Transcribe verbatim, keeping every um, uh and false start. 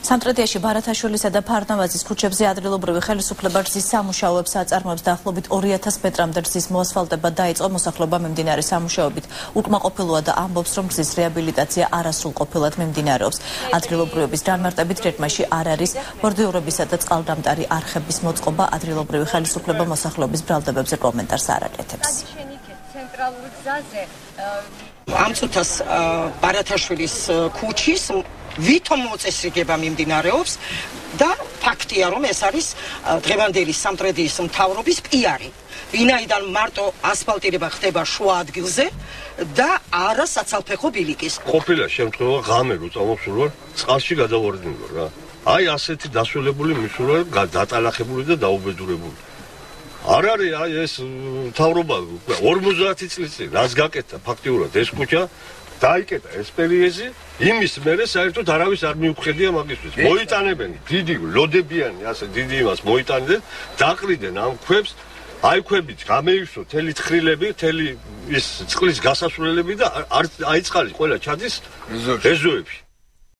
სამტრედიაში ბარათაშვილისა და ფარნავაზის ქუჩებზე ადრილობრივი ხელისუფლება რძის სამუშაოებს აწარმოებს დაახლოებით ორი ათას მეტრამდე რძის მოასფალტება დაიწყო. მოსახლეობა მიმდინარე სამუშაოებით უკმაყოფილოა და ამბობს, რომ რძის რეაბილიტაცია არასრულყოფილად მიმდინარეობს. ადგილობრივების განმარტებით გეგმაში არ არის ბორდიურებისა და წყალდამტარი არხების მოწყობა. ადგილობრივი ხელისუფლება მოსახლეობის ბრალდებებზე კომენტარს არ აკეთებს. ცენტრალური გზაზე ამ წუთას ბარათაშვილის ქუჩის ვითომ მოწესრიგება მიმდინარეობს და ფაქტია, რომ ეს არის დღევანდელი სამტრედიის მთავრობის პიარი. ვინაიდან მარტო ასფალტირება ხდება შუა ადგილზე და არა საცალფეხო ბილიკის. ყოფილა შემთხვევა ღამე რო წამოვსულვარ, წყალში გადავარდნილვარ რა. აი ასეთი დასრულებული მისულვარ, დატალახებული და დაუბედურებული. არ არის აი ეს მთავრობა ორმოცდაათი წლის წინ რაც გაკეთა ფაქტიურად ეს ქუჩა დაიკეტა ეს პერიეზი იმის მერე საერთოდ არავის არ მიუხედია მაგისთვის. მოიტანებენ დიდი ლოდებიანი ასე დიდი იმას მოიტანდნენ, დაყრიდნენ ამ ქვებს, აი ქვებით გამეივსო თელი ცხრილები, თელი ის წყლის გასასვლელები და აიწყალეს ყველა ჩადის ეზოებში.